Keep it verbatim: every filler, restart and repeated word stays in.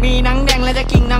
มีหนังแดงและจะกิน